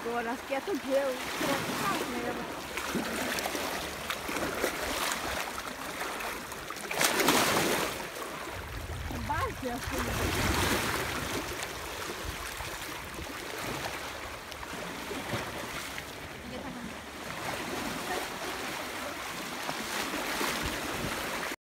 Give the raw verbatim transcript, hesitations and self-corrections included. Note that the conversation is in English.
agora, acho que é tudo eu. Pronto, mesmo. Baixa, assim.